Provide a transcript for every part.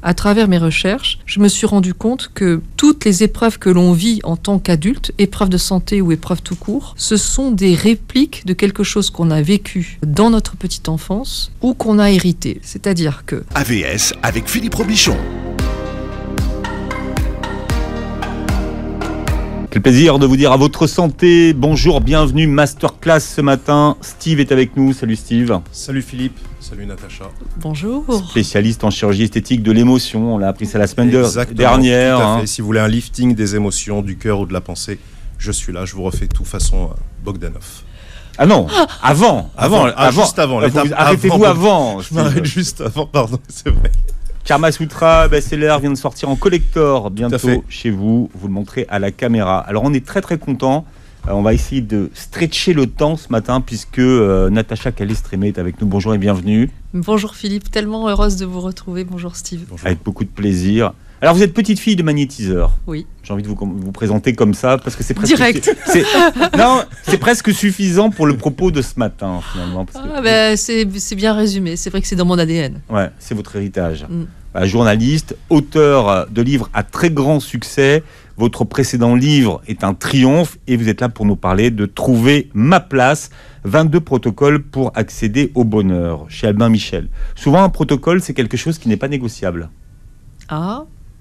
à travers mes recherches, je me suis rendu compte que toutes les épreuves que l'on vit en tant qu'adulte, épreuves de santé ou épreuves tout court, ce sont des répliques de quelque chose qu'on a vécu dans notre petite enfance ou qu'on a hérité. C'est-à-dire que... AVS avec Philippe Robichon. Quel plaisir de vous dire à votre santé. Bonjour, bienvenue, masterclass ce matin. Steve est avec nous. Salut Steve. Salut Philippe, salut Natacha. Bonjour. Spécialiste en chirurgie esthétique de l'émotion. On l'a appris ça la semaine dernière. Tout à fait. Si vous voulez un lifting des émotions, du cœur ou de la pensée, je suis là. Je vous refais tout façon Bogdanov. Ah non, avant. Juste avant. Arrêtez-vous avant. Je m'arrête juste avant, pardon, c'est vrai. Karma Sutra best-seller vient de sortir en collector bientôt chez vous. Vous le montrez à la caméra. Alors on est très très content. On va essayer de stretcher le temps ce matin puisque Natacha Calestrémé est avec nous. Bonjour et bienvenue. Bonjour Philippe, tellement heureuse de vous retrouver. Bonjour Steve. Bonjour. Avec beaucoup de plaisir. Alors vous êtes petite fille de magnétiseur. Oui. J'ai envie de vous présenter comme ça parce que c'est presque... Direct. C'est presque suffisant pour le propos de ce matin finalement. Parce que... c'est bien résumé. C'est vrai que c'est dans mon ADN. Ouais, c'est votre héritage. Journaliste, auteur de livres à très grand succès. Votre précédent livre est un triomphe et vous êtes là pour nous parler de Trouver ma place, 22 protocoles pour accéder au bonheur, chez Albin Michel. Souvent, un protocole, c'est quelque chose qui n'est pas négociable. Ah,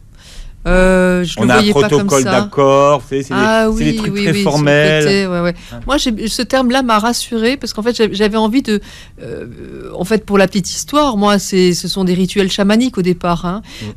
je on le a un voyais pas comme protocole ça. d'accord, c'est des trucs très formels. Ouais. Moi, ce terme-là m'a rassurée parce qu'en fait, j'avais envie de... en fait, pour la petite histoire, moi, ce sont des rituels chamaniques au départ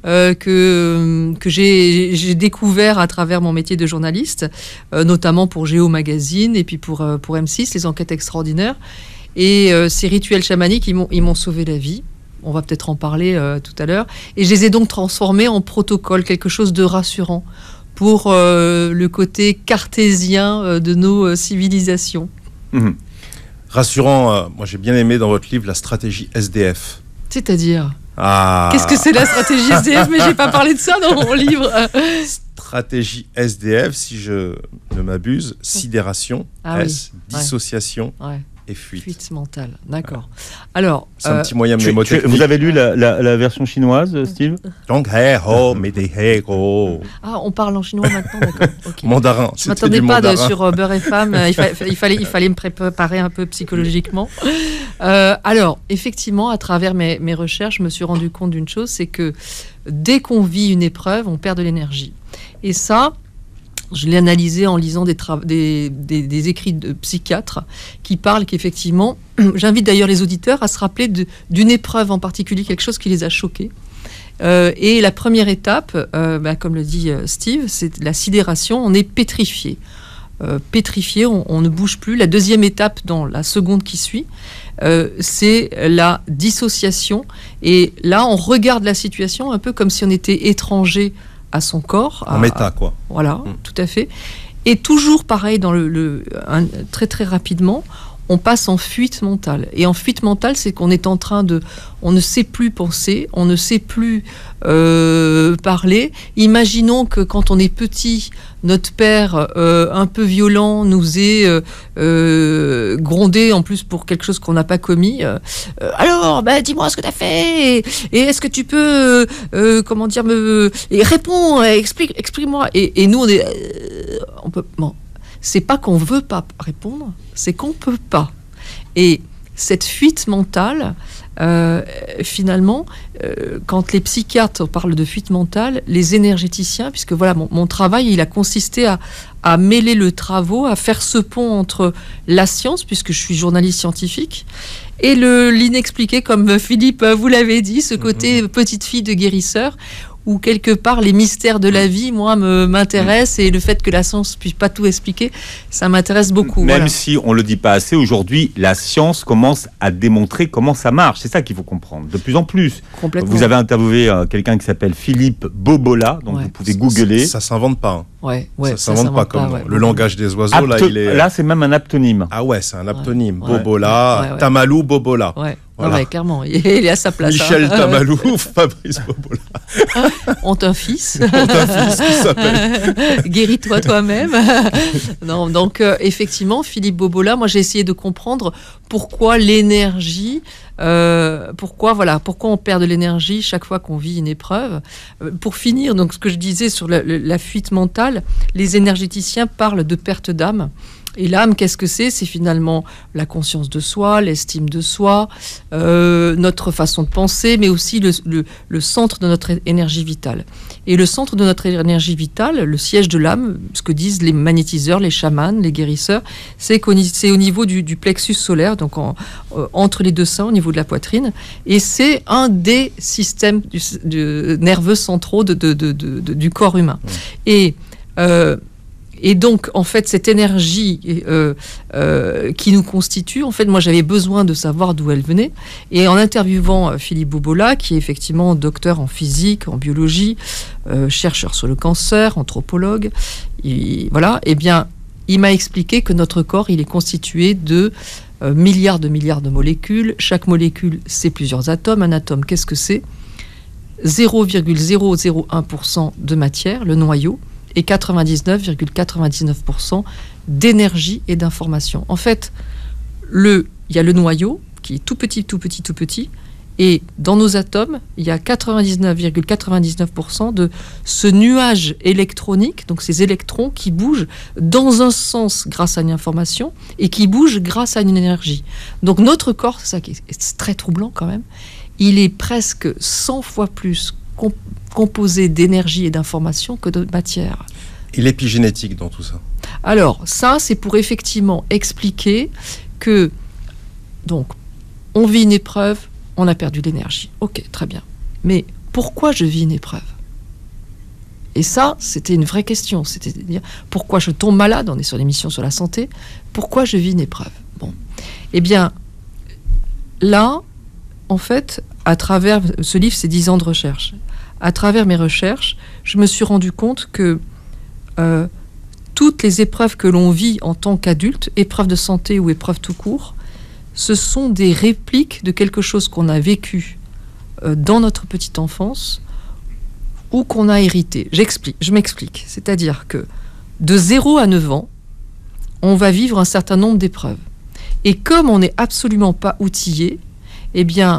que j'ai découvert à travers mon métier de journaliste, notamment pour Géo Magazine et puis pour M6, les enquêtes extraordinaires. Et ces rituels chamaniques, ils m'ont sauvé la vie. On va peut-être en parler tout à l'heure. Et je les ai donc transformés en protocole, quelque chose de rassurant pour le côté cartésien de nos civilisations. Rassurant, moi j'ai bien aimé dans votre livre la stratégie SDF. C'est-à-dire qu'est-ce que c'est la stratégie SDF? Mais j'ai pas parlé de ça dans mon livre. Stratégie SDF, si je ne m'abuse, sidération, dissociation. Ouais. Et fuite. Fuite mentale, d'accord. Alors, c'est un petit moyen mnémotechnique. Vous avez lu la version chinoise, Steve? Ah, on parle en chinois maintenant, d'accord. Okay. Mandarin. Je ne m'attendais pas sur Beurre et Femme. Il fallait me préparer un peu psychologiquement. Alors, effectivement, à travers mes recherches, je me suis rendu compte d'une chose, c'est que dès qu'on vit une épreuve, on perd de l'énergie. Et ça... Je l'ai analysé en lisant des écrits de psychiatres qui parlent qu'effectivement, j'invite d'ailleurs les auditeurs à se rappeler d'une épreuve en particulier, quelque chose qui les a choqués. Et la première étape, comme le dit Steve, c'est la sidération, on est pétrifié. Pétrifié, on ne bouge plus. La deuxième étape, dans la seconde qui suit, c'est la dissociation. Et là, on regarde la situation un peu comme si on était étranger à son corps. En méta, quoi. Voilà, tout à fait. Et toujours pareil, très très rapidement, on passe en fuite mentale. Et en fuite mentale, c'est qu'on est en train de... On ne sait plus penser, on ne sait plus parler. Imaginons que quand on est petit, notre père, un peu violent, nous ait grondé, en plus pour quelque chose qu'on n'a pas commis. Alors, dis-moi ce que tu as fait, et est-ce que tu peux, réponds, explique-moi. Et nous, on peut... Bon, c'est pas qu'on veut pas répondre, c'est qu'on peut pas. Et cette fuite mentale, finalement, quand les psychiatres parlent de fuite mentale, les énergéticiens, puisque voilà, mon travail, il a consisté à mêler le travail, à faire ce pont entre la science, puisque je suis journaliste scientifique, et l'inexpliqué, comme Philippe vous l'avez dit, ce côté petite fille de guérisseur, où quelque part les mystères de la vie, moi, m'intéressent, et le fait que la science ne puisse pas tout expliquer, ça m'intéresse beaucoup. Même si on ne le dit pas assez, aujourd'hui, la science commence à démontrer comment ça marche. C'est ça qu'il faut comprendre, de plus en plus. Complètement. Vous avez interviewé quelqu'un qui s'appelle Philippe Bobola, donc vous pouvez googler. Ça ne s'invente pas. Ouais, ça s'invente pas comme le langage des oiseaux. Là, c'est même un aptonyme. Ah ouais, c'est un aptonyme. Bobola, Tamalou Bobola. Ouais. Voilà. Ouais, clairement, il est à sa place. Michel Tamalou, Fabrice Bobola. Ont un fils. Qui s'appelle. Guéris-toi toi-même. Non, donc effectivement, Philippe Bobola, moi j'ai essayé de comprendre pourquoi l'énergie pourquoi on perd de l'énergie chaque fois qu'on vit une épreuve. Pour finir, donc ce que je disais sur la fuite mentale, les énergéticiens parlent de perte d'âme. Et l'âme, qu'est-ce que c'est ? C'est finalement la conscience de soi, l'estime de soi, notre façon de penser, mais aussi le centre de notre énergie vitale. Et le centre de notre énergie vitale, le siège de l'âme, ce que disent les magnétiseurs, les chamans, les guérisseurs, c'est au niveau du plexus solaire, donc entre les deux seins, au niveau de la poitrine. Et c'est un des systèmes nerveux centraux du corps humain. Et donc, en fait, cette énergie qui nous constitue, en fait, moi, j'avais besoin de savoir d'où elle venait. Et en interviewant Philippe Boubola, qui est effectivement docteur en physique, en biologie, chercheur sur le cancer, anthropologue, il m'a expliqué que notre corps, il est constitué de milliards de molécules. Chaque molécule, c'est plusieurs atomes. Un atome, qu'est-ce que c'est ? 0,001% de matière, le noyau, et 99,99% d'énergie et d'information. En fait, il y a le noyau qui est tout petit, et dans nos atomes, il y a 99,99% de ce nuage électronique, donc ces électrons qui bougent dans un sens grâce à une information et qui bougent grâce à une énergie. Donc notre corps, c'est ça qui est très troublant quand même, il est presque 100 fois plus composé d'énergie et d'information que de matière. Et l'épigénétique dans tout ça ? Alors, ça, c'est pour effectivement expliquer que, donc, on vit une épreuve, on a perdu de l'énergie. Ok, très bien. Mais pourquoi je vis une épreuve ? Et ça, c'était une vraie question. C'était de dire, pourquoi je tombe malade ? On est sur l'émission sur la santé. Pourquoi je vis une épreuve ? Bon. Eh bien, là, en fait, à travers ce livre, c'est 10 ans de recherche. À travers mes recherches, je me suis rendu compte que toutes les épreuves que l'on vit en tant qu'adulte, épreuves de santé ou épreuves tout court, ce sont des répliques de quelque chose qu'on a vécu dans notre petite enfance ou qu'on a hérité. Je m'explique. C'est-à-dire que de 0 à 9 ans, on va vivre un certain nombre d'épreuves. Et comme on n'est absolument pas outillé, eh bien,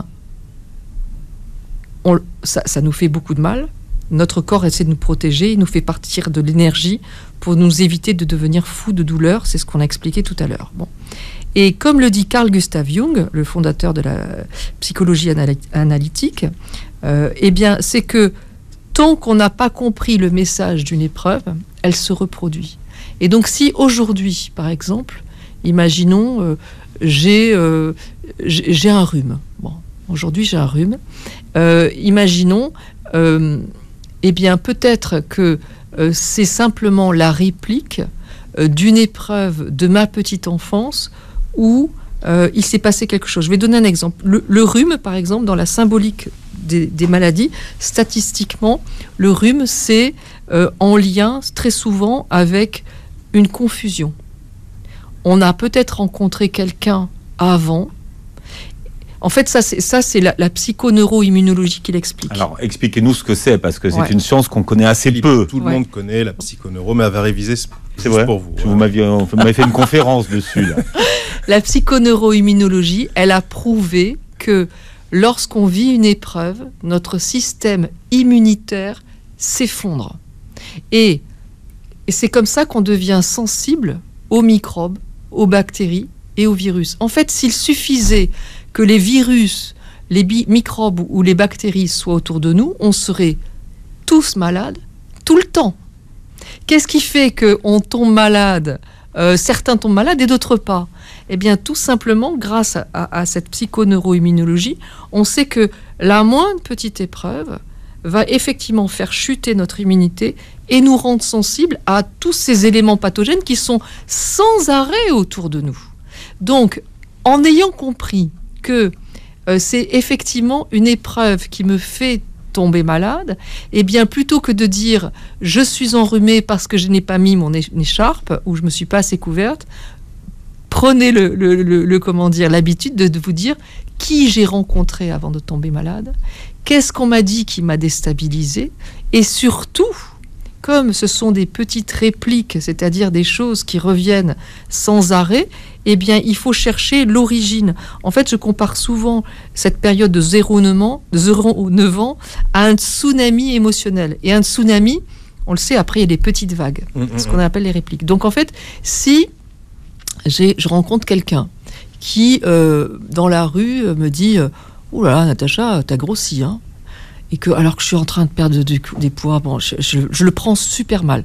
ça nous fait beaucoup de mal. Notre corps essaie de nous protéger, il nous fait partir de l'énergie pour nous éviter de devenir fous de douleur. C'est ce qu'on a expliqué tout à l'heure. Bon. Et comme le dit Carl Gustav Jung, le fondateur de la psychologie analytique, eh bien, c'est que tant qu'on n'a pas compris le message d'une épreuve, elle se reproduit. Et donc, si aujourd'hui, par exemple, imaginons, j'ai un rhume. Bon, aujourd'hui, j'ai un rhume. Imaginons, eh bien, peut-être que c'est simplement la réplique d'une épreuve de ma petite enfance où il s'est passé quelque chose. Je vais donner un exemple. Le rhume, par exemple, dans la symbolique des maladies, statistiquement, le rhume, c'est en lien très souvent avec une confusion. On a peut-être rencontré quelqu'un avant. En fait, ça c'est la psychoneuroimmunologie qui l'explique. Alors, expliquez-nous ce que c'est, parce que c'est une science qu'on connaît assez peu. Tout le monde connaît la psychoneuro, mais elle va réviser c'est vrai. Pour vous. Vous m'avez fait une conférence dessus. Là. La psychoneuroimmunologie, elle a prouvé que lorsqu'on vit une épreuve, notre système immunitaire s'effondre. Et c'est comme ça qu'on devient sensible aux microbes, aux bactéries et aux virus. En fait, s'il suffisait que les virus, les microbes ou les bactéries soient autour de nous, on serait tous malades tout le temps. Qu'est-ce qui fait qu'on tombe malade ? Certains tombent malades et d'autres pas. Eh bien, tout simplement, grâce à cette psychoneuroimmunologie, on sait que la moindre petite épreuve va effectivement faire chuter notre immunité et nous rendre sensibles à tous ces éléments pathogènes qui sont sans arrêt autour de nous. Donc, en ayant compris que c'est effectivement une épreuve qui me fait tomber malade, eh bien, plutôt que de dire « je suis enrhumée parce que je n'ai pas mis mon écharpe » ou « je ne me suis pas assez couverte », prenez l'habitude de vous dire qui j'ai rencontré avant de tomber malade, qu'est-ce qu'on m'a dit qui m'a déstabilisé, et surtout, comme ce sont des petites répliques, c'est-à-dire des choses qui reviennent sans arrêt, eh bien, il faut chercher l'origine. En fait, je compare souvent cette période de 0,9 ans à un tsunami émotionnel. Et un tsunami, on le sait, après, il y a des petites vagues, ce qu'on appelle les répliques. Donc, en fait, si je rencontre quelqu'un qui, dans la rue, me dit « Ouh là là, Natacha, t'as grossi, hein ?» et que, alors que je suis en train de perdre des poids, bon, je le prends super mal.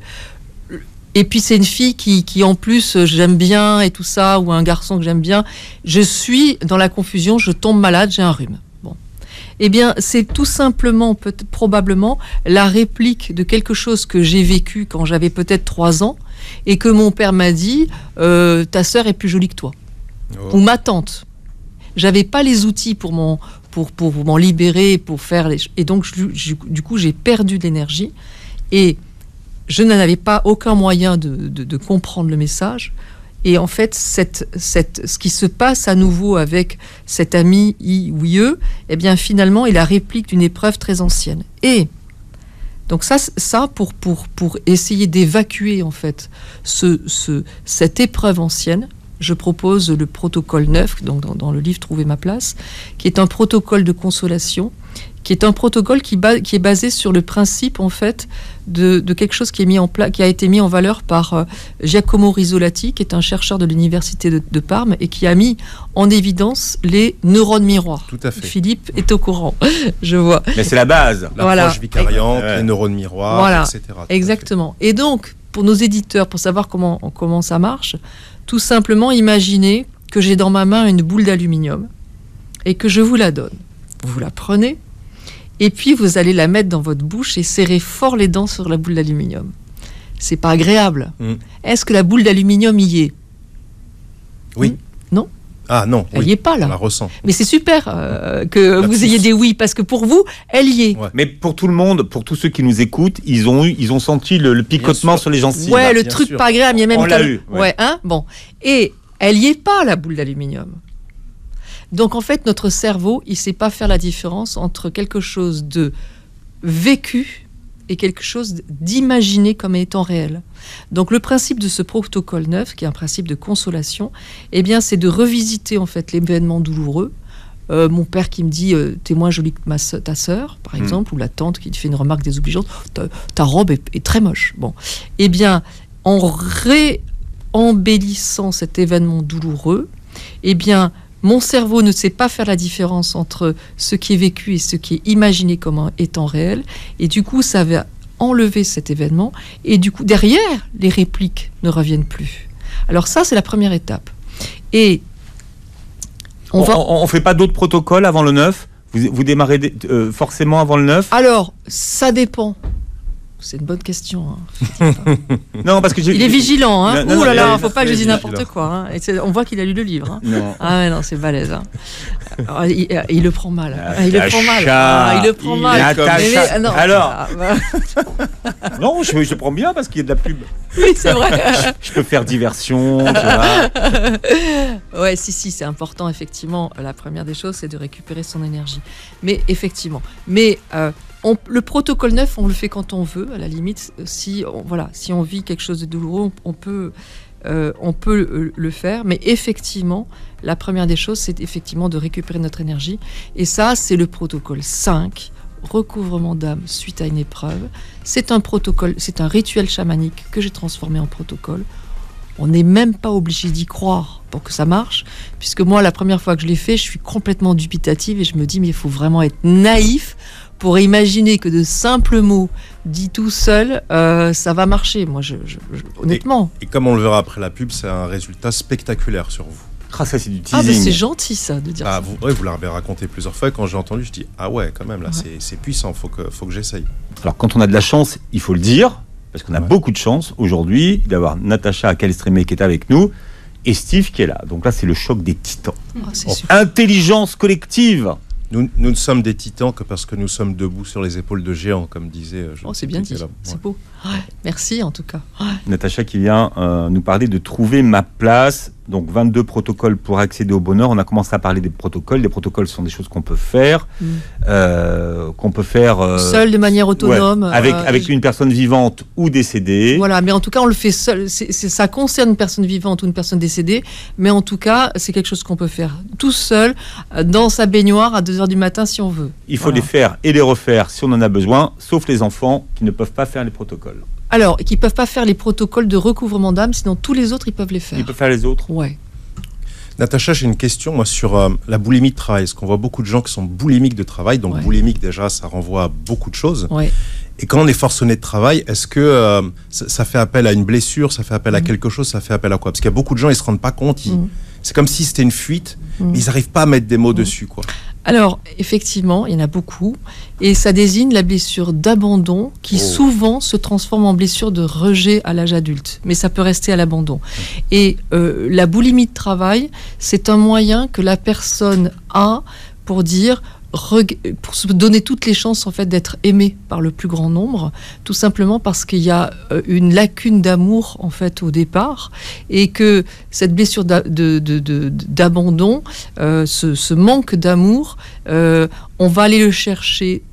Et puis c'est une fille qui en plus j'aime bien et tout ça, ou un garçon que j'aime bien, je suis dans la confusion, je tombe malade, j'ai un rhume. Bon. Eh bien, c'est tout simplement, probablement, la réplique de quelque chose que j'ai vécu quand j'avais peut-être 3 ans, et que mon père m'a dit, ta sœur est plus jolie que toi. Ou ma tante. J'avais pas les outils pour m'en libérer, pour faire les... Et donc, du coup, j'ai perdu de l'énergie. Et je n'avais pas aucun moyen de comprendre le message. Et en fait, ce qui se passe à nouveau avec cet ami I ou IE, eh bien, finalement, est la réplique d'une épreuve très ancienne. Et donc ça pour essayer d'évacuer, en fait, cette épreuve ancienne, je propose le protocole 9, donc dans le livre Trouver ma place, qui est un protocole de consolation, qui est un protocole qui est basé sur le principe, en fait, de quelque chose qui a été mis en valeur par Giacomo Risolati, qui est un chercheur de l'université de Parme, et qui a mis en évidence les neurones miroirs. Tout à fait. Philippe est au courant, je vois. Mais c'est la base. L'approche vicariante, les neurones miroirs, voilà, etc. Exactement. Et donc, pour nos éditeurs, pour savoir comment ça marche, tout simplement, imaginez que j'ai dans ma main une boule d'aluminium et que je vous la donne. Vous la prenez et puis vous allez la mettre dans votre bouche et serrer fort les dents sur la boule d'aluminium. C'est pas agréable. Est-ce que la boule d'aluminium y est? Oui. Non? Ah non, elle y est pas là. On la ressent. Mais c'est super que vous ayez des oui, parce que pour vous, elle y est. Ouais. Mais pour tout le monde, pour tous ceux qui nous écoutent, ils ont senti le picotement sur les gencives. Ouais, le truc pas agréable. Il y a même on l'a eu. Ouais, hein. Bon. Et elle y est pas, la boule d'aluminium. Donc en fait, notre cerveau, il sait pas faire la différence entre quelque chose de vécu et quelque chose d'imaginé comme étant réel. Donc le principe de ce protocole 9, qui est un principe de consolation, eh bien c'est de revisiter en fait l'événement douloureux. Mon père qui me dit t'es moins jolie que ta sœur, par exemple, ou la tante qui te fait une remarque désobligeante, ta robe est très moche. Bon, eh bien en réembellissant cet événement douloureux, eh bien mon cerveau ne sait pas faire la différence entre ce qui est vécu et ce qui est imaginé comme étant réel. Et du coup, ça va enlever cet événement. Et du coup, derrière, les répliques ne reviennent plus. Alors ça, c'est la première étape. Et on fait pas d'autres protocoles avant le 9 ? Vous démarrez forcément avant le 9 ? Alors, ça dépend. C'est une bonne question. Hein. Non, parce que il est vigilant. Hein. Non, ouh là là, faut pas que je dise n'importe quoi. Hein. Et on voit qu'il a lu le livre. Hein. Non. Ah ouais, non, c'est balèze. Hein. Alors, il le prend mal. Il le prend mal. Il le prend mal. Alors, non, je le prends bien parce qu'il y a de la pub. Oui, c'est vrai. Je peux faire diversion. Tu vois. Ouais, si, c'est important. Effectivement, la première des choses, c'est de récupérer son énergie. Mais effectivement, le protocole 9, on le fait quand on veut, à la limite. Si on vit quelque chose de douloureux, on peut le faire. Mais effectivement, la première des choses, c'est effectivement de récupérer notre énergie. Et ça, c'est le protocole 5, recouvrement d'âme suite à une épreuve. C'est un protocole, c'est un rituel chamanique que j'ai transformé en protocole. On n'est même pas obligé d'y croire pour que ça marche, puisque moi, la première fois que je l'ai fait, je suis complètement dubitative et je me dis, mais il faut vraiment être naïf pour imaginer que de simples mots dits tout seul, ça va marcher. Moi, honnêtement. Et comme on le verra après la pub, c'est un résultat spectaculaire sur vous. Ah, ça, c'est du teasing. Ah, mais c'est gentil, ça, de dire ça. Vous l'avez raconté plusieurs fois. Quand j'ai entendu, je dis, ah ouais, quand même, là, c'est puissant, faut que j'essaye. Alors, quand on a de la chance, il faut le dire, parce qu'on a beaucoup de chance aujourd'hui d'avoir Natacha Calestrémé qui est avec nous et Steve qui est là. Donc là, c'est le choc des titans. Intelligence collective. Nous ne sommes des titans que parce que nous sommes debout sur les épaules de géants, comme disait... c'est bien dit, c'est beau. Ouais. Merci en tout cas. Ouais. Natacha qui vient nous parler de Trouver ma place. Donc 22 protocoles pour accéder au bonheur. On a commencé à parler des protocoles. Les protocoles sont des choses qu'on peut faire, seul, de manière autonome, avec une personne vivante ou décédée. Voilà, mais en tout cas on le fait seul. Ça concerne une personne vivante ou une personne décédée, mais en tout cas c'est quelque chose qu'on peut faire tout seul dans sa baignoire à 2h du matin si on veut. Il faut les faire et les refaire si on en a besoin, sauf les enfants qui ne peuvent pas faire les protocoles. Alors, qui ne peuvent pas faire les protocoles de recouvrement d'âme, sinon tous les autres, ils peuvent les faire. Ils peuvent faire les autres ? Ouais. Natacha, j'ai une question moi, sur la boulimie de travail. Parce qu'on voit beaucoup de gens qui sont boulimiques de travail. Donc, boulimique, déjà, ça renvoie à beaucoup de choses. Ouais. Et quand on est forcené de travail, est-ce que ça fait appel à une blessure, ça fait appel à quelque chose, ça fait appel à quoi ? Parce qu'il y a beaucoup de gens, ils ne se rendent pas compte. C'est comme si c'était une fuite, mais ils n'arrivent pas à mettre des mots dessus, quoi. Alors, effectivement, il y en a beaucoup. Et ça désigne la blessure d'abandon qui souvent se transforme en blessure de rejet à l'âge adulte. Mais ça peut rester à l'abandon. Et la boulimie de travail, c'est un moyen que la personne a pour dire... pour se donner toutes les chances en fait d'être aimé par le plus grand nombre, tout simplement parce qu'il y a une lacune d'amour en fait au départ, et que cette blessure d'abandon, ce manque d'amour, on va aller le chercher.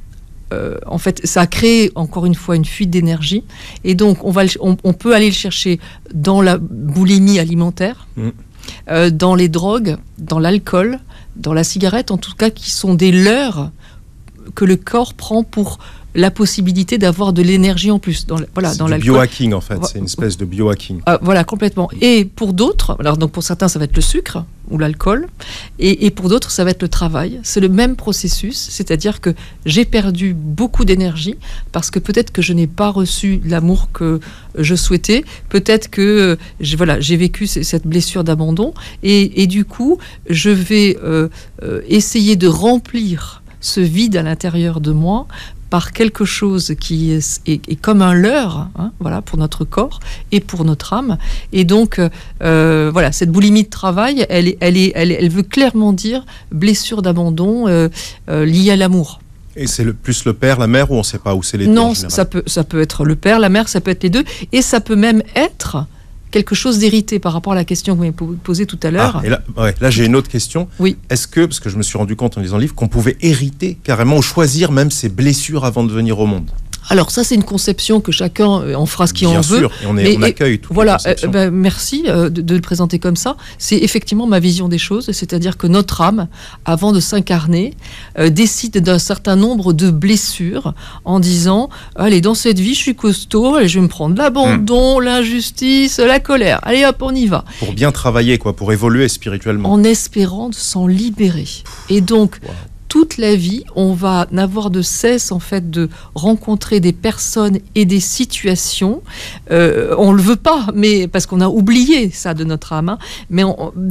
En fait, ça a créé encore une fois une fuite d'énergie, et donc on peut aller le chercher dans la boulimie alimentaire, dans les drogues, dans l'alcool, dans la cigarette, en tout cas, qui sont des leurres que le corps prend pour la possibilité d'avoir de l'énergie en plus. Dans l'alcool. Biohacking, en fait. C'est une espèce de biohacking. Voilà, complètement. Et pour d'autres, alors donc pour certains, ça va être le sucre ou l'alcool, et pour d'autres, ça va être le travail. C'est le même processus, c'est-à-dire que j'ai perdu beaucoup d'énergie parce que peut-être que je n'ai pas reçu l'amour que je souhaitais, peut-être que j'ai vécu cette blessure d'abandon, et du coup, je vais essayer de remplir ce vide à l'intérieur de moi par quelque chose qui est comme un leurre, voilà, pour notre corps et pour notre âme. Et donc, voilà, cette boulimie de travail, elle veut clairement dire blessure d'abandon liée à l'amour. Et c'est plus le père, la mère, ou on ne sait pas où c'est les deux? Non, ça peut être le père, la mère, ça peut être les deux, et ça peut même être quelque chose d'hérité par rapport à la question que vous m'avez posée tout à l'heure. Et là, j'ai une autre question. Oui. Est-ce que, parce que je me suis rendu compte en lisant le livre, qu'on pouvait hériter carrément ou choisir même ses blessures avant de venir au monde? Alors ça, c'est une conception que chacun en fera ce qu'il en veut. Bien sûr, et on accueille toutes voilà, les conceptions. Merci de le présenter comme ça. C'est effectivement ma vision des choses, c'est-à-dire que notre âme, avant de s'incarner, décide d'un certain nombre de blessures en disant « Allez, dans cette vie, je suis costaud, allez, je vais me prendre l'abandon, l'injustice, la colère. Allez hop, on y va. » Pour bien travailler, quoi, pour évoluer spirituellement. En espérant de s'en libérer. Et donc... Wow. Toute la vie, on va n'avoir de cesse en fait de rencontrer des personnes et des situations. On le veut pas, mais parce qu'on a oublié ça de notre âme, mais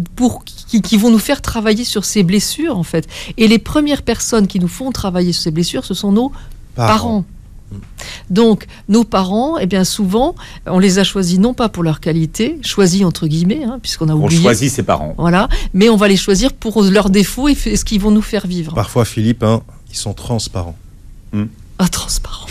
qui vont nous faire travailler sur ces blessures en fait. Et les premières personnes qui nous font travailler sur ces blessures, ce sont nos parents. Donc, nos parents, eh bien souvent, on les a choisis non pas pour leur qualité, choisis entre guillemets, puisqu'on a oublié. On choisit ses parents. Voilà, mais on va les choisir pour leurs défauts et ce qu'ils vont nous faire vivre. Parfois, Philippe, ils sont transparents. Transparents.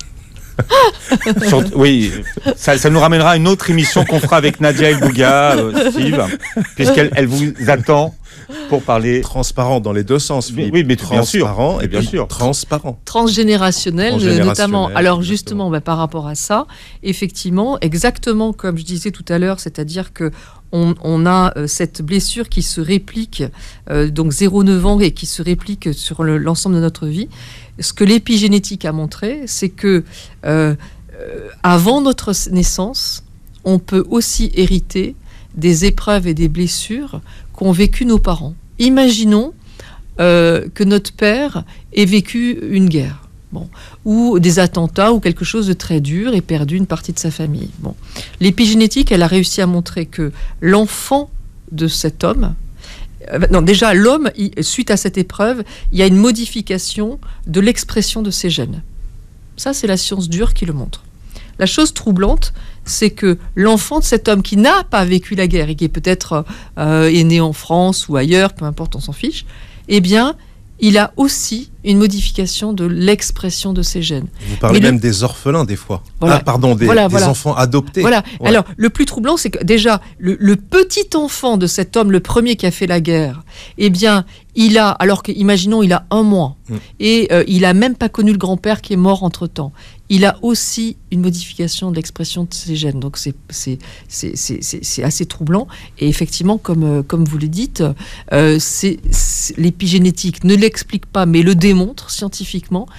Oui, ça nous ramènera à une autre émission qu'on fera avec Nadia El Bouga, Steve, puisqu'elle vous attend pour parler... Transparent dans les deux sens, Philippe. Oui, mais bien sûr. Transparent et bien sûr. Transparent. Transgénérationnel, notamment. Alors justement, par rapport à ça, effectivement, exactement comme je disais tout à l'heure, c'est-à-dire que on a cette blessure qui se réplique, donc 0,9 ans, et qui se réplique sur l'ensemble de notre vie. Ce que l'épigénétique a montré, c'est que avant notre naissance, on peut aussi hériter des épreuves et des blessures qu'ont vécu nos parents. Imaginons que notre père ait vécu une guerre. Ou des attentats ou quelque chose de très dur et perdu une partie de sa famille. L'épigénétique, elle a réussi à montrer que l'enfant de cet homme, déjà l'homme, suite à cette épreuve, il y a une modification de l'expression de ses gènes. Ça, c'est la science dure qui le montre. La chose troublante, c'est que l'enfant de cet homme qui n'a pas vécu la guerre et qui est peut-être est né en France ou ailleurs, peu importe, on s'en fiche, eh bien, il a aussi une modification de l'expression de ces gènes. Vous parlez même des orphelins des fois. Voilà. Des enfants adoptés. Voilà. Ouais. Alors, le plus troublant, c'est que déjà, le petit enfant de cet homme, le premier qui a fait la guerre, eh bien, il a, alors qu'imaginons, il a 1 mois, et il a même pas connu le grand-père qui est mort entre-temps. Il a aussi une modification de l'expression de ses gènes. Donc, c'est assez troublant. Et effectivement, comme vous le dites, l'épigénétique ne l'explique pas, mais le démontre scientifiquement.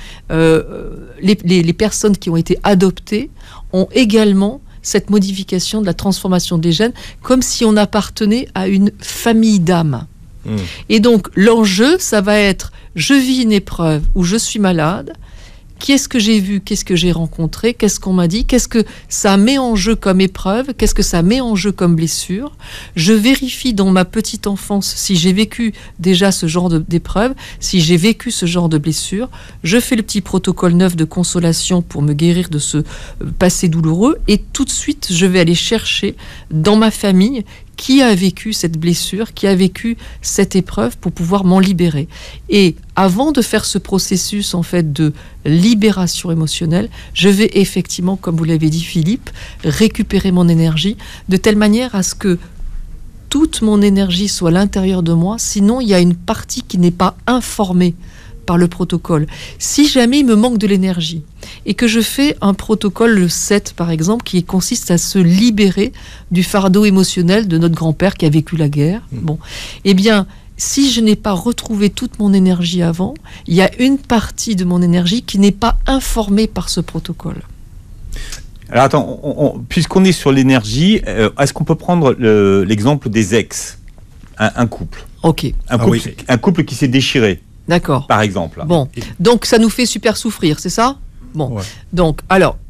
Les personnes qui ont été adoptées ont également cette modification de la transformation des gènes, comme si on appartenait à une famille d'âmes. Et donc, l'enjeu, ça va être, je vis une épreuve où je suis malade. Qu'est-ce que j'ai vu? Qu'est-ce que j'ai rencontré? Qu'est-ce qu'on m'a dit? Qu'est-ce que ça met en jeu comme épreuve? Qu'est-ce que ça met en jeu comme blessure? Je vérifie dans ma petite enfance si j'ai vécu déjà ce genre d'épreuve, si j'ai vécu ce genre de blessure. Je fais le petit protocole 9 de consolation pour me guérir de ce passé douloureux. Et tout de suite, je vais aller chercher dans ma famille qui a vécu cette blessure, qui a vécu cette épreuve pour pouvoir m'en libérer. Et avant de faire ce processus en fait de libération émotionnelle, je vais effectivement, comme vous l'avez dit Philippe, récupérer mon énergie de telle manière à ce que toute mon énergie soit à l'intérieur de moi, sinon il y a une partie qui n'est pas informée par le protocole. Si jamais il me manque de l'énergie et que je fais un protocole, le 7 par exemple, qui consiste à se libérer du fardeau émotionnel de notre grand-père qui a vécu la guerre, bon, eh bien, si je n'ai pas retrouvé toute mon énergie avant, il y a une partie de mon énergie qui n'est pas informée par ce protocole. Alors attends, puisqu'on est sur l'énergie, est-ce qu'on peut prendre l'exemple des ex, un couple? Ok. Un couple qui s'est déchiré. D'accord. Par exemple. Bon, donc ça nous fait super souffrir, c'est ça? Bon, Ouais. donc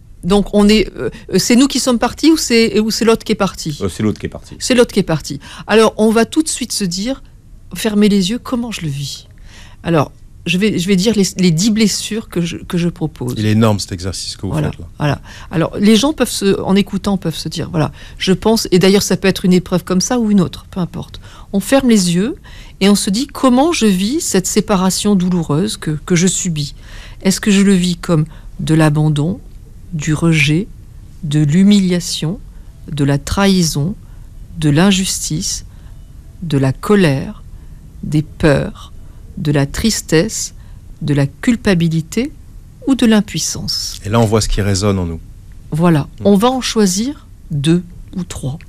on est, c'est nous qui sommes partis ou c'est l'autre qui est parti? C'est l'autre qui est parti. C'est l'autre qui est parti. Alors on va tout de suite se dire, fermer les yeux, comment je le vis? Alors je vais dire les 10 blessures que je propose. Il est énorme cet exercice que vous Voilà, faites là. voilà. Alors les gens en écoutant peuvent se dire, voilà, je pense, et d'ailleurs ça peut être une épreuve comme ça ou une autre, peu importe. On ferme les yeux et on se dit comment je vis cette séparation douloureuse que je subis. Est-ce que je le vis comme de l'abandon, du rejet, de l'humiliation, de la trahison, de l'injustice, de la colère, des peurs, de la tristesse, de la culpabilité ou de l'impuissance? Et là, on voit ce qui résonne en nous. Voilà, on va en choisir 2 ou 3.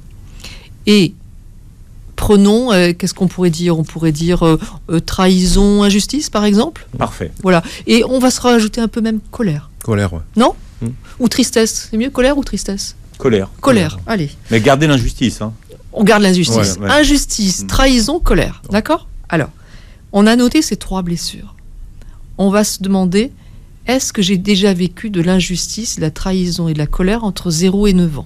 Et prenons, qu'est-ce qu'on pourrait dire? On pourrait dire trahison, injustice, par exemple. Parfait. Voilà, et on va se rajouter un peu même colère. Colère, ouais. Non? Ou tristesse, c'est mieux colère ou tristesse? Colère. Colère, allez. Mais gardez l'injustice. Hein. On garde l'injustice. Ouais. Injustice, trahison, colère. D'accord? Alors, on a noté ces 3 blessures. On va se demander, est-ce que j'ai déjà vécu de l'injustice, de la trahison et de la colère entre 0 et 9 ans?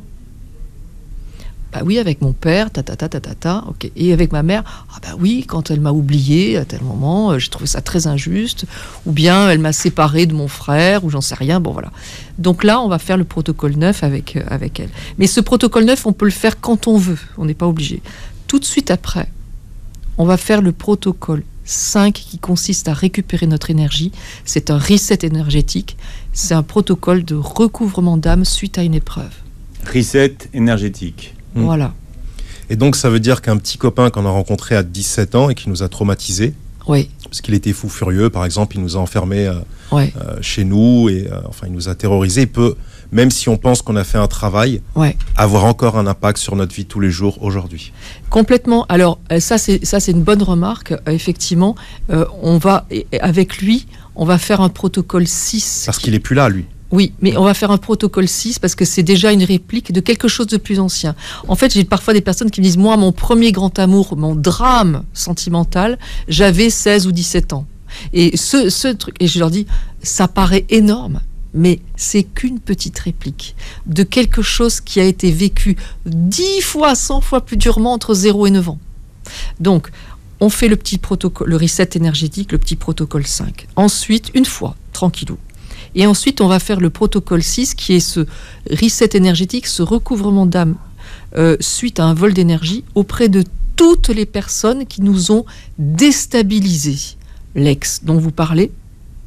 Bah oui, avec mon père, ok. Et avec ma mère, ah bah oui, quand elle m'a oublié à tel moment, j'ai trouvé ça très injuste, ou bien elle m'a séparé de mon frère, ou j'en sais rien, bon voilà. Donc là, on va faire le protocole 9 avec elle. Mais ce protocole 9, on peut le faire quand on veut, on n'est pas obligé. Tout de suite après, on va faire le protocole 5 qui consiste à récupérer notre énergie. C'est un reset énergétique, c'est un protocole de recouvrement d'âme suite à une épreuve. Reset énergétique. Voilà. Et donc, ça veut dire qu'un petit copain qu'on a rencontré à 17 ans et qui nous a traumatisés, Oui. parce qu'il était fou furieux, par exemple, il nous a enfermés Ouais. chez nous, et enfin, il nous a terrorisés. Il peut, même si on pense qu'on a fait un travail, Ouais. avoir encore un impact sur notre vie de tous les jours aujourd'hui. Complètement. Alors ça c'est une bonne remarque. Effectivement, on va avec lui, on va faire un protocole 6. Parce qu'il est plus là, lui. Oui, mais on va faire un protocole 6 parce que c'est déjà une réplique de quelque chose de plus ancien. En fait, j'ai parfois des personnes qui me disent, moi, mon premier grand amour, mon drame sentimental, j'avais 16 ou 17 ans. Et ce truc, et je leur dis, ça paraît énorme, mais c'est qu'une petite réplique de quelque chose qui a été vécu 10 fois, 100 fois plus durement entre 0 et 9 ans. Donc, on fait le petit protocole, le reset énergétique, le petit protocole 5. Ensuite, une fois, tranquillou. Et ensuite, on va faire le protocole 6, qui est ce reset énergétique, ce recouvrement d'âme suite à un vol d'énergie auprès de toutes les personnes qui nous ont déstabilisés. L'ex dont vous parlez,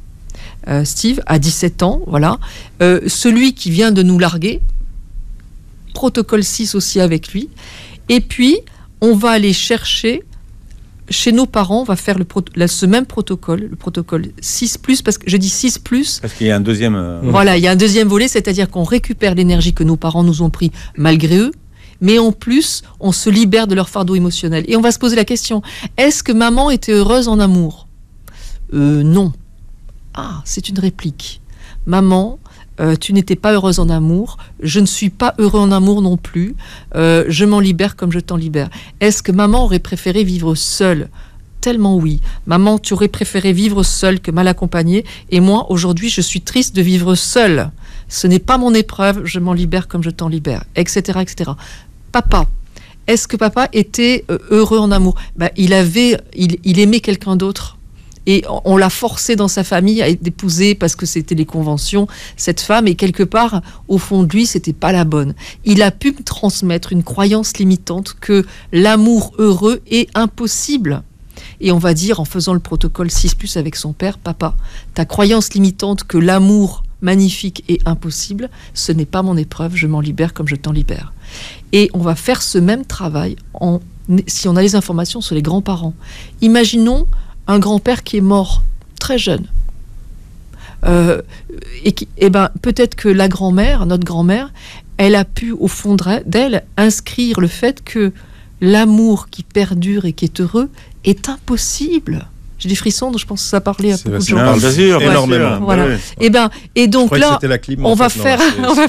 Steve, à 17 ans, voilà. Celui qui vient de nous larguer, protocole 6 aussi avec lui. Et puis, on va aller chercher, chez nos parents, on va faire ce même protocole, le protocole 6+, parce que je dis 6+. Parce qu'il y a un deuxième... Voilà, il y a un deuxième volet, c'est-à-dire qu'on récupère l'énergie que nos parents nous ont pris malgré eux, mais en plus, on se libère de leur fardeau émotionnel. Et on va se poser la question, est-ce que maman était heureuse en amour ? Non. Ah, c'est une réplique. Maman, tu n'étais pas heureuse en amour, je ne suis pas heureux en amour non plus, je m'en libère comme je t'en libère. Est-ce que maman aurait préféré vivre seule ? Tellement oui. Maman, tu aurais préféré vivre seule que mal accompagnée, et moi, aujourd'hui, je suis triste de vivre seule. Ce n'est pas mon épreuve, je m'en libère comme je t'en libère, etc., etc. Papa, est-ce que papa était heureux en amour ? Il aimait quelqu'un d'autre. Et on l'a forcé dans sa famille à épouser parce que c'était les conventions, cette femme, et quelque part, au fond de lui, c'était pas la bonne. Il a pu me transmettre une croyance limitante que l'amour heureux est impossible. Et on va dire, en faisant le protocole 6+ avec son père, papa, ta croyance limitante que l'amour magnifique est impossible, ce n'est pas mon épreuve, je m'en libère comme je t'en libère. Et on va faire ce même travail si on a les informations sur les grands-parents. Imaginons un grand-père qui est mort très jeune. Peut-être que la grand-mère, notre grand-mère, elle a pu, au fond d'elle, inscrire le fait que l'amour qui perdure et qui est heureux est impossible. J'ai des frissons, donc je pense que ça parlait à beaucoup de gens. Bien sûr, énormément. Voilà. Et donc là, on va faire...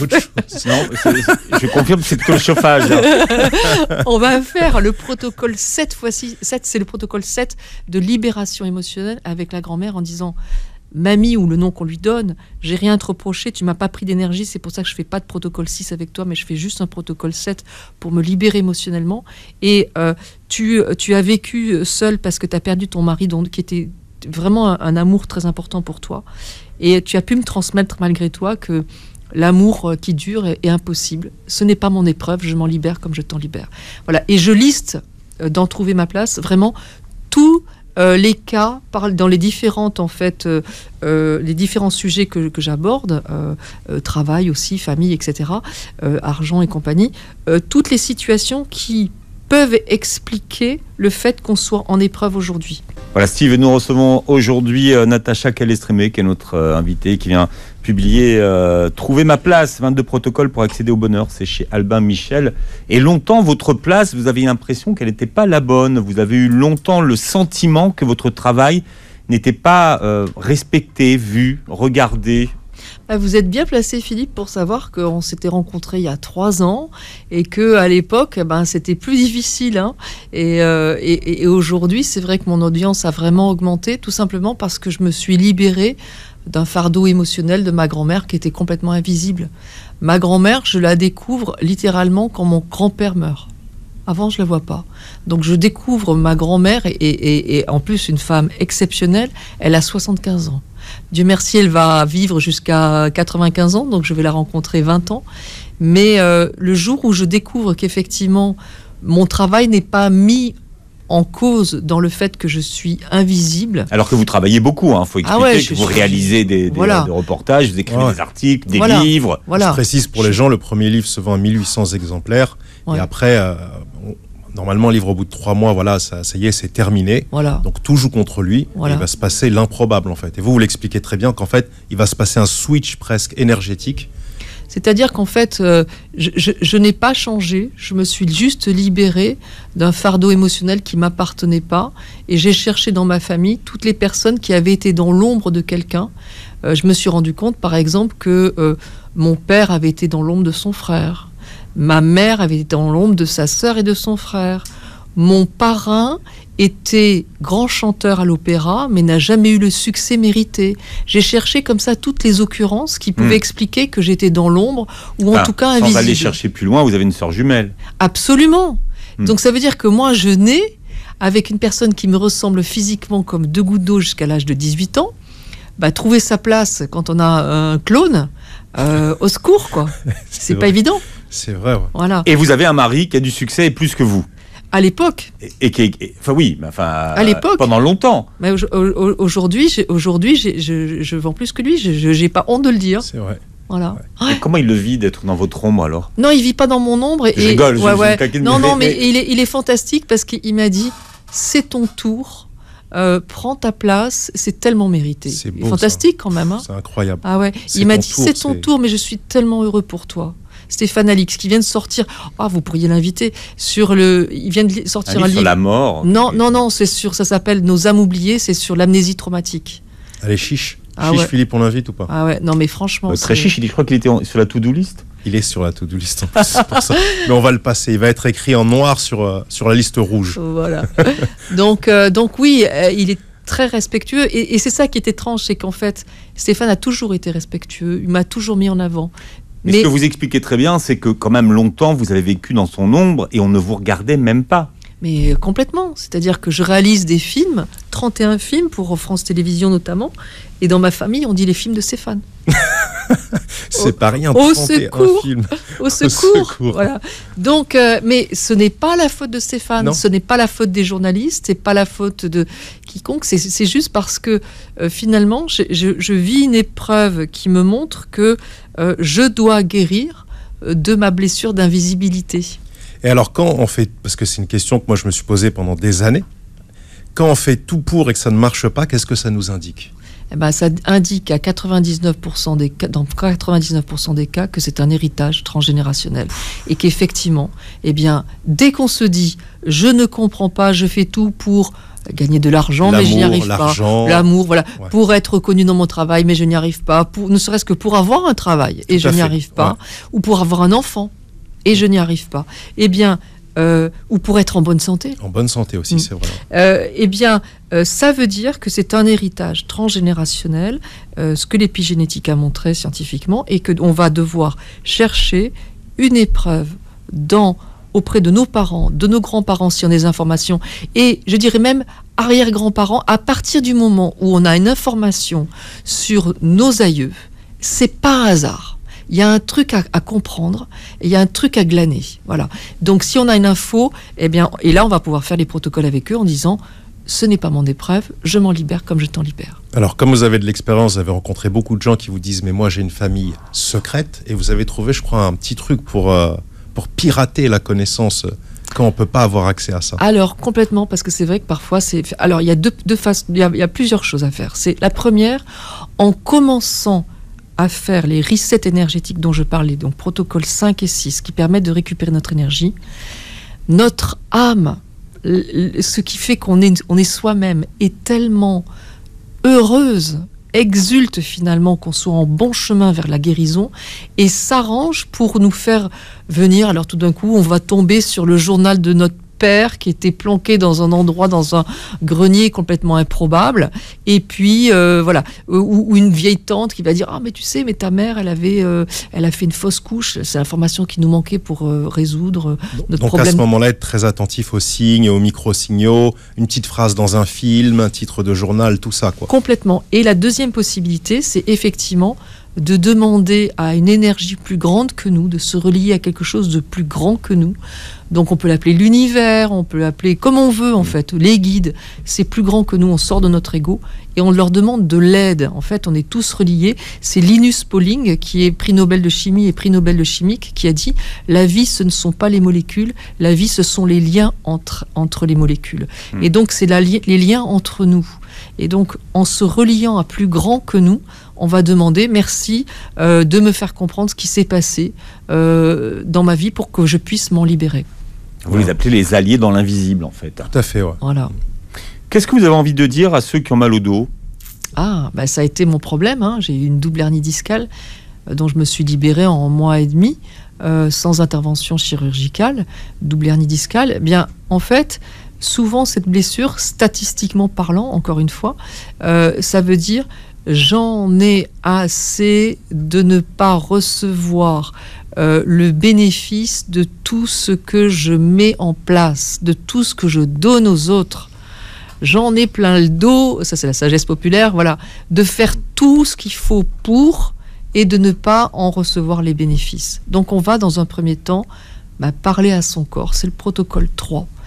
Je confirme, c'est que le chauffage. On va faire le protocole 7 fois-ci. 7, c'est le protocole 7 de libération émotionnelle avec la grand-mère en disant... Mamie, ou le nom qu'on lui donne, j'ai rien à te reprocher, tu m'as pas pris d'énergie, c'est pour ça que je fais pas de protocole 6 avec toi, mais je fais juste un protocole 7 pour me libérer émotionnellement. Et tu as vécu seule parce que tu as perdu ton mari, qui était vraiment un amour très important pour toi. Et tu as pu me transmettre malgré toi que l'amour qui dure est impossible. Ce n'est pas mon épreuve, je m'en libère comme je t'en libère. Voilà. Et je liste, dans Trouver ma place, vraiment tout... les cas dans les différentes les différents sujets que j'aborde, travail aussi, famille, etc., argent et compagnie, toutes les situations qui peuvent expliquer le fait qu'on soit en épreuve aujourd'hui. Voilà, Steve, nous recevons aujourd'hui Natacha Calestrémé, qui est notre invitée, qui vient publier Trouver ma place, 22 protocoles pour accéder au bonheur. C'est chez Albin Michel. Et longtemps, votre place, vous avez l'impression qu'elle n'était pas la bonne. Vous avez eu longtemps le sentiment que votre travail n'était pas respecté, vu, regardé. Vous êtes bien placé, Philippe, pour savoir qu'on s'était rencontrés il y a 3 ans et qu'à l'époque, c'était plus difficile. Et aujourd'hui, c'est vrai que mon audience a vraiment augmenté, tout simplement parce que je me suis libérée d'un fardeau émotionnel de ma grand-mère qui était complètement invisible. Ma grand-mère, je la découvre littéralement quand mon grand-père meurt. Avant, je ne la vois pas. Donc, je découvre ma grand-mère et en plus une femme exceptionnelle. Elle a 75 ans. Dieu merci, elle va vivre jusqu'à 95 ans, donc je vais la rencontrer 20 ans. Mais le jour où je découvre qu'effectivement, mon travail n'est pas mis en cause dans le fait que je suis invisible. Alors que vous travaillez beaucoup, il faut expliquer que vous réalisez des reportages, vous écrivez des articles, des livres. Je précise pour les gens, le premier livre se vend à 1800 exemplaires. Et après... Normalement, un livre au bout de 3 mois, ça y est, c'est terminé. Donc tout joue contre lui. Et il va se passer l'improbable en fait. Et vous l'expliquez très bien qu'en fait, il va se passer un switch presque énergétique. C'est-à-dire qu'en fait, je n'ai pas changé. Je me suis juste libérée d'un fardeau émotionnel qui m'appartenait pas. Et j'ai cherché dans ma famille toutes les personnes qui avaient été dans l'ombre de quelqu'un. Je me suis rendu compte, par exemple, que mon père avait été dans l'ombre de son frère. Ma mère avait été dans l'ombre de sa sœur et de son frère. Mon parrain était grand chanteur à l'opéra, mais n'a jamais eu le succès mérité. J'ai cherché comme ça toutes les occurrences qui pouvaient expliquer que j'étais dans l'ombre, ou en tout cas invisible. Sans aller chercher plus loin, vous avez une sœur jumelle. Absolument. Donc ça veut dire que moi, je nais avec une personne qui me ressemble physiquement comme 2 gouttes d'eau jusqu'à l'âge de 18 ans. Trouver sa place quand on a un clone, au secours, quoi. C'est pas évident. C'est vrai. Voilà. Et vous avez un mari qui a du succès et plus que vous. À l'époque. À l'époque. Pendant longtemps. Mais aujourd'hui, je vends plus que lui. Je n'ai pas honte de le dire. C'est vrai. Voilà. Ouais. Et comment il le vit d'être dans votre ombre alors? Non, il vit pas dans mon ombre. Je rigole. Mais il est fantastique parce qu'il m'a dit, c'est ton tour. Prends ta place, c'est tellement mérité. C'est beau, fantastique quand même. Hein. C'est incroyable. Ah ouais. Il m'a dit, c'est ton tour, mais je suis tellement heureux pour toi. Stéphane Alix, qui vient de sortir. Vous pourriez l'inviter il vient de sortir un livre sur la mort. Non, c'est sur. Ça s'appelle Nos âmes oubliées. C'est sur l'amnésie traumatique. Allez, chiche. Philippe, on l'invite ou pas? Ah ouais. Non, mais franchement. Très chiche. Je crois qu'il était sur la to-do list. Il est sur la to-do list en plus, c'est pour ça. Mais on va le passer. Il va être écrit en noir sur la liste rouge. Voilà. donc oui, il est très respectueux. Et c'est ça qui est étrange, c'est qu'en fait, Stéphane a toujours été respectueux. Il m'a toujours mis en avant. Mais ce que vous expliquez très bien, c'est que quand même longtemps, vous avez vécu dans son ombre et on ne vous regardait même pas. Mais complètement. C'est-à-dire que je réalise des films, 31 films pour France Télévisions notamment, et dans ma famille, on dit les films de Stéphane. C'est pas rien, 31 films. Au secours. Voilà. Donc, mais ce n'est pas la faute de Stéphane, non. Ce n'est pas la faute des journalistes, c'est pas la faute de quiconque, c'est juste parce que finalement, je vis une épreuve qui me montre que je dois guérir de ma blessure d'invisibilité. Et alors quand on fait, parce que c'est une question que moi je me suis posée pendant des années, quand on fait tout pour et que ça ne marche pas, qu'est-ce que ça nous indique? Ça indique à 99% des cas, dans 99% des cas, que c'est un héritage transgénérationnel. Et qu'effectivement, dès qu'on se dit « je ne comprends pas, je fais tout pour gagner de l'argent, mais je n'y arrive pas. » L'amour, voilà. Ouais. Pour être reconnu dans mon travail, mais je n'y arrive pas. Ne serait-ce que pour avoir un travail, et je n'y arrive pas. Ouais. Ou pour avoir un enfant, et je n'y arrive pas. Ou pour être en bonne santé. En bonne santé aussi, c'est vrai. Ça veut dire que c'est un héritage transgénérationnel, ce que l'épigénétique a montré scientifiquement, et qu'on va devoir chercher une épreuve auprès de nos parents, de nos grands-parents, si on a des informations, et je dirais même arrière-grands-parents, à partir du moment où on a une information sur nos aïeux, c'est pas un hasard. Il y a un truc à comprendre, et il y a un truc à glaner. Voilà. Donc, si on a une info, et là, on va pouvoir faire les protocoles avec eux en disant « ce n'est pas mon épreuve, je m'en libère comme je t'en libère ». Alors, comme vous avez de l'expérience, vous avez rencontré beaucoup de gens qui vous disent « mais moi, j'ai une famille secrète », et vous avez trouvé, je crois, un petit truc pour pirater la connaissance quand on ne peut pas avoir accès à ça. Alors, complètement, parce que c'est vrai que parfois, Alors, il y a deux faces, il y a plusieurs choses à faire. C'est la première, en commençant à faire les resets énergétiques dont je parlais, donc protocole 5 et 6, qui permettent de récupérer notre énergie, notre âme, ce qui fait qu'on est soi-même, est tellement heureuse, exulte finalement qu'on soit en bon chemin vers la guérison et s'arrange pour nous faire venir. Alors tout d'un coup, on va tomber sur le journal de notre père qui était planqué dans un endroit, dans un grenier complètement improbable, et puis voilà, ou une vieille tante qui va dire mais tu sais, mais ta mère elle a fait une fausse couche. C'est l'information qui nous manquait pour résoudre notre problème. Donc à ce moment-là, être très attentif aux signes, aux micro-signaux, une petite phrase dans un film, un titre de journal, tout ça quoi. Complètement. Et la deuxième possibilité, c'est effectivement de demander à une énergie plus grande que nous, de se relier à quelque chose de plus grand que nous. Donc on peut l'appeler l'univers, on peut l'appeler comme on veut en fait, les guides, c'est plus grand que nous, on sort de notre ego et on leur demande de l'aide. En fait, on est tous reliés. C'est Linus Pauling, qui est prix Nobel de chimie et prix Nobel de chimique, qui a dit « La vie, ce ne sont pas les molécules, la vie, ce sont les liens entre les molécules. » Et donc, c'est les liens entre nous. Et donc, en se reliant à plus grand que nous, on va demander merci de me faire comprendre ce qui s'est passé dans ma vie pour que je puisse m'en libérer. Vous les appelez les alliés dans l'invisible, en fait. Tout à fait, ouais. Voilà. Qu'est-ce que vous avez envie de dire à ceux qui ont mal au dos? Ça a été mon problème. J'ai eu une double hernie discale dont je me suis libérée en 1 mois et demi, sans intervention chirurgicale. Double hernie discale. En fait, souvent, cette blessure, statistiquement parlant, encore une fois, ça veut dire j'en ai assez de ne pas recevoir le bénéfice de tout ce que je mets en place, de tout ce que je donne aux autres. J'en ai plein le dos, ça c'est la sagesse populaire, voilà, de faire tout ce qu'il faut pour et de ne pas en recevoir les bénéfices. Donc on va dans un premier temps parler à son corps, c'est le protocole 3.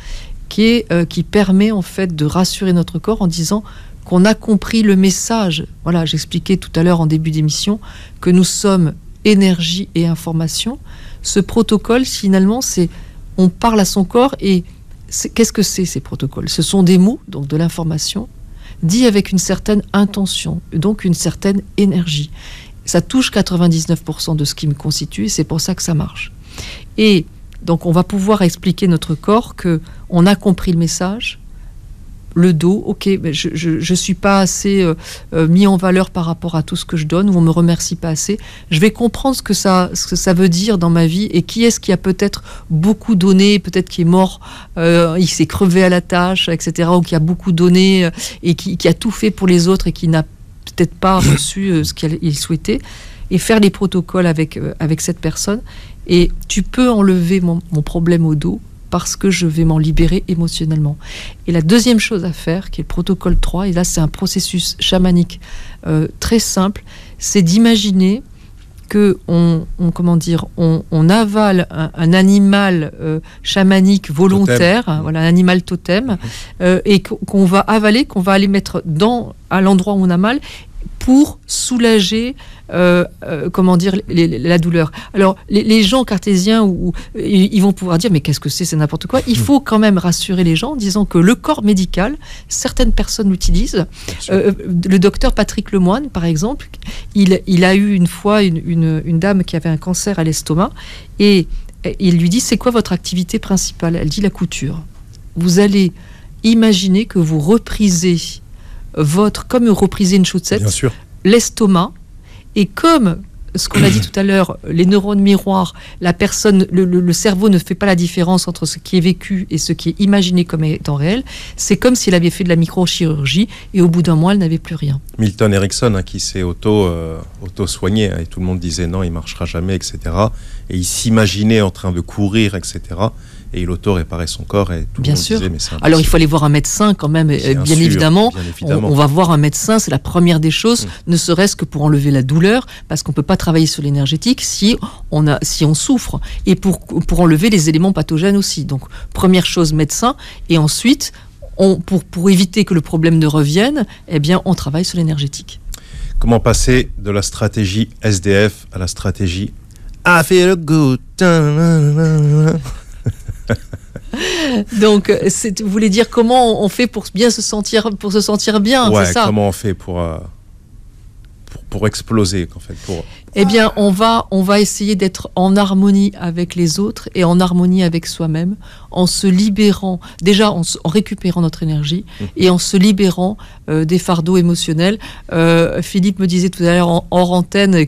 qui permet en fait de rassurer notre corps en disant qu'on a compris le message. Voilà, j'expliquais tout à l'heure en début d'émission que nous sommes énergie et information. Ce protocole, finalement, on parle à son corps et qu'est-ce que c'est ces protocoles? Ce sont des mots, donc de l'information, dit avec une certaine intention, donc une certaine énergie. Ça touche 99% de ce qui me constitue et c'est pour ça que ça marche. Et donc on va pouvoir expliquer à notre corps qu'on a compris le message, le dos, ok, mais je suis pas assez mis en valeur par rapport à tout ce que je donne, ou on me remercie pas assez. Je vais comprendre ce que ça veut dire dans ma vie, et qui est-ce qui a peut-être beaucoup donné, peut-être qui est mort, il s'est crevé à la tâche, etc., ou qui a beaucoup donné et qui a tout fait pour les autres et qui n'a peut-être pas reçu ce qu'il souhaitait, et faire les protocoles avec cette personne. Et tu peux enlever mon problème au dos parce que je vais m'en libérer émotionnellement. Et la deuxième chose à faire, qui est le protocole 3, et là c'est un processus chamanique très simple, c'est d'imaginer que on avale un animal chamanique volontaire, totem. Voilà, un animal totem, et qu'on va avaler, qu'on va aller mettre à l'endroit où on a mal, pour soulager la douleur. Alors les gens cartésiens ils vont pouvoir dire mais qu'est-ce que c'est n'importe quoi. Il faut quand même rassurer les gens en disant que le corps médical, certaines personnes l'utilisent. Le docteur Patrick Lemoine par exemple, il a eu une fois une dame qui avait un cancer à l'estomac, et il lui dit c'est quoi votre activité principale? Elle dit la couture. Vous allez imaginer que vous reprisez comme repriser une chaussette, l'estomac, et comme ce qu'on a dit tout à l'heure, les neurones miroirs, la personne, le cerveau ne fait pas la différence entre ce qui est vécu et ce qui est imaginé comme étant réel. C'est comme s'il avait fait de la microchirurgie et au bout d'un mois, elle n'avait plus rien. Milton Erickson, qui s'est auto-soigné, et tout le monde disait non, il marchera jamais, etc. Et il s'imaginait en train de courir, etc. Et il auto-réparait son corps, et tout le monde disait mais c'est impossible. Alors il faut aller voir un médecin quand même, bien évidemment. On va voir un médecin, c'est la première des choses, ne serait-ce que pour enlever la douleur, parce qu'on peut pas travailler sur l'énergétique si on souffre, et pour enlever les éléments pathogènes aussi. Donc première chose, médecin, et ensuite pour éviter que le problème ne revienne, eh bien on travaille sur l'énergétique. Comment passer de la stratégie SDF à la stratégie I feel good? Donc, vous voulez dire comment on fait pour se sentir bien, c'est ça? Comment on fait pour exploser, en fait, Eh bien, on va essayer d'être en harmonie avec les autres et en harmonie avec soi-même, en se libérant, déjà en récupérant notre énergie et en se libérant des fardeaux émotionnels. Philippe me disait tout à l'heure hors antenne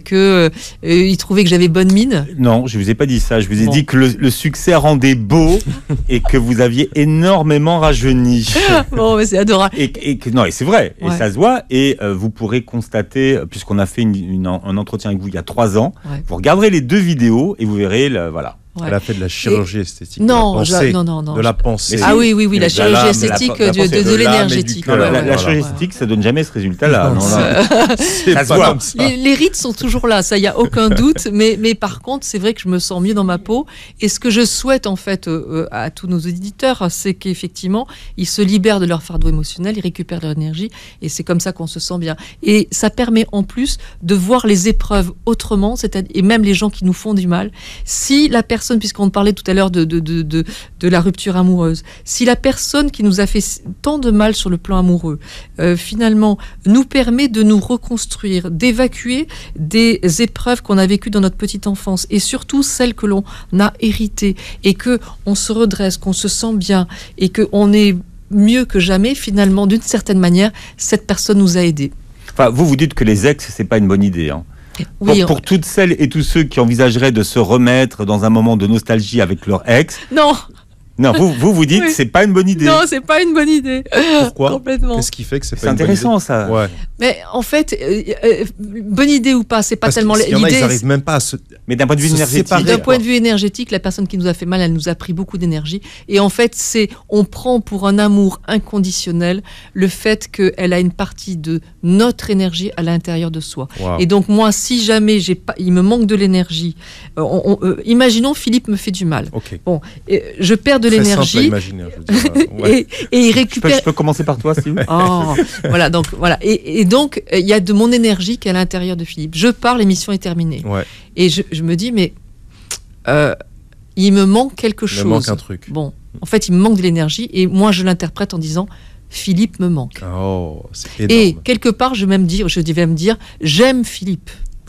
qu'il trouvait que j'avais bonne mine. Non, je vous ai pas dit ça. Je vous ai dit que le succès rendait beau et que vous aviez énormément rajeuni. Bon, mais c'est adorable. Et c'est vrai. Ouais. Et ça se voit. Et vous pourrez constater, puisqu'on a fait un entretien avec vous il y a 3 ans, vous regarderez les 2 vidéos et vous verrez, voilà. Ouais. Elle a fait de la chirurgie esthétique. Non, de la pensée. Ah oui, la chirurgie esthétique de l'énergétique. La chirurgie esthétique, ça donne jamais ce résultat-là. Ça se voit. Les rides sont toujours là, ça, il n'y a aucun doute. Mais par contre, c'est vrai que je me sens mieux dans ma peau. Et ce que je souhaite, en fait, à tous nos auditeurs, c'est qu'effectivement, ils se libèrent de leur fardeau émotionnel, ils récupèrent leur énergie. Et c'est comme ça qu'on se sent bien. Et ça permet en plus de voir les épreuves autrement, et même les gens qui nous font du mal. Si la personne, puisqu'on parlait tout à l'heure de la rupture amoureuse, si la personne qui nous a fait tant de mal sur le plan amoureux, finalement, nous permet de nous reconstruire, d'évacuer des épreuves qu'on a vécues dans notre petite enfance, et surtout celles que l'on a héritées, et qu'on se redresse, qu'on se sent bien, et qu'on est mieux que jamais, finalement, d'une certaine manière, cette personne nous a aidés. Enfin, vous dites que les ex, c'est pas une bonne idée, hein. Oui, pour toutes celles et tous ceux qui envisageraient de se remettre dans un moment de nostalgie avec leur ex. Non, vous dites c'est pas une bonne idée. Non, c'est pas une bonne idée. Pourquoi? Complètement. Qu'est-ce qui fait que c'est pas une bonne idée? C'est intéressant, ça. Ouais. Mais en fait, bonne idée ou pas, c'est pas tellement l'idée. Ils n'arrivent même pas à se. Mais d'un point de vue énergétique. D'un point de vue énergétique, la personne qui nous a fait mal, elle nous a pris beaucoup d'énergie. Et en fait, on prend pour un amour inconditionnel le fait qu'elle a une partie de notre énergie à l'intérieur de soi. Wow. Et donc moi, si jamais il me manque de l'énergie, imaginons Philippe me fait du mal. Okay. Bon, je perds de l'énergie. Et il récupère. Je peux commencer par toi, Steve. Voilà, donc voilà. Et donc il y a de mon énergie qui est à l'intérieur de Philippe. Je pars, l'émission est terminée. Ouais. Et je me dis, mais il me manque quelque chose. Il me manque un truc. Bon, en fait, il me manque de l'énergie, et moi je l'interprète en disant, Philippe me manque. Oh, c'est énorme. Et quelque part, je devais me dire, j'aime Philippe.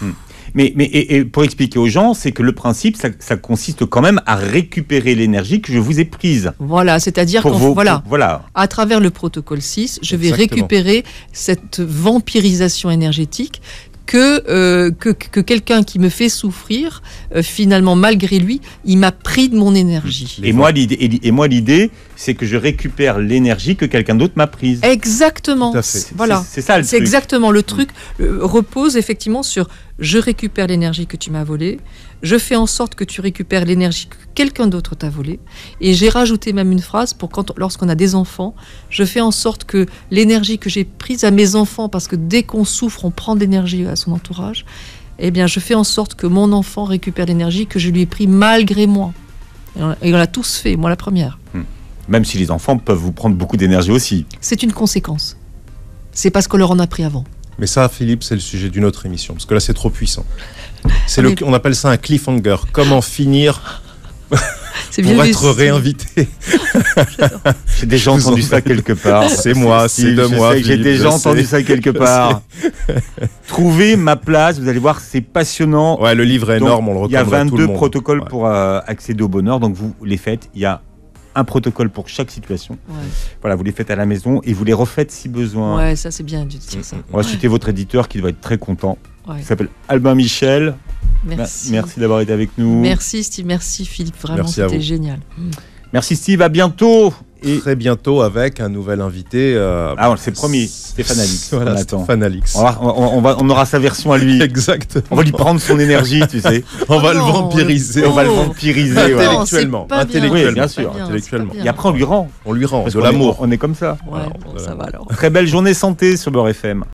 Mais pour expliquer aux gens, c'est que le principe, ça consiste quand même à récupérer l'énergie que je vous ai prise. Voilà, c'est-à-dire à travers le protocole 6, je vais récupérer cette vampirisation énergétique que quelqu'un qui me fait souffrir, finalement, malgré lui, il m'a pris de mon énergie. Et moi, l'idée, c'est que je récupère l'énergie que quelqu'un d'autre m'a prise. Exactement. Tout à fait. Voilà. C'est ça le truc. C'est exactement le truc. Repose effectivement sur je récupère l'énergie que tu m'as volée, je fais en sorte que tu récupères l'énergie que quelqu'un d'autre t'a volée. Et j'ai rajouté même une phrase pour lorsqu'on a des enfants, je fais en sorte que l'énergie que j'ai prise à mes enfants, parce que dès qu'on souffre, on prend de l'énergie à son entourage, eh bien je fais en sorte que mon enfant récupère l'énergie que je lui ai prise malgré moi. Et on l'a tous fait, moi la première. Même si les enfants peuvent vous prendre beaucoup d'énergie aussi. C'est une conséquence. C'est parce qu'on leur en a pris avant. Mais ça, Philippe, c'est le sujet d'une autre émission, parce que là, c'est trop puissant. On appelle ça un cliffhanger. Comment finir pour être réinvité. J'ai déjà entendu ça quelque part. C'est moi, c'est de moi. J'ai déjà entendu ça quelque part. Trouver ma place, vous allez voir, c'est passionnant. Ouais, le livre est énorme, on le recommande à tout le monde. Il y a 22 protocoles pour accéder au bonheur, donc vous les faites. Il y a un protocole pour chaque situation. Ouais. Voilà, vous les faites à la maison et vous les refaites si besoin. Ouais, ça c'est bien de dire ça. On va citer votre éditeur qui doit être très content. Ouais. Il s'appelle Albin Michel. Merci d'avoir été avec nous. Merci Steve, merci Philippe, vraiment c'était génial. Merci Steve, à bientôt. Et très bientôt avec un nouvel invité. C'est promis, Stéphane Alix. Voilà, Stéphane Alix. On aura sa version à lui. Exactement. On va lui prendre son énergie, tu sais. On va le vampiriser. On va le vampiriser. Intellectuellement. Oui, bien sûr. Intellectuellement. Et après, on lui rend. On lui rend de l'amour. On est comme ça. Ouais, ça va alors. Très belle journée santé sur Beurre FM.